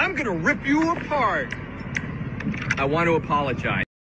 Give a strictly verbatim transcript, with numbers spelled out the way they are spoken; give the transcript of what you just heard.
I'm gonna rip you apart. I want to apologize.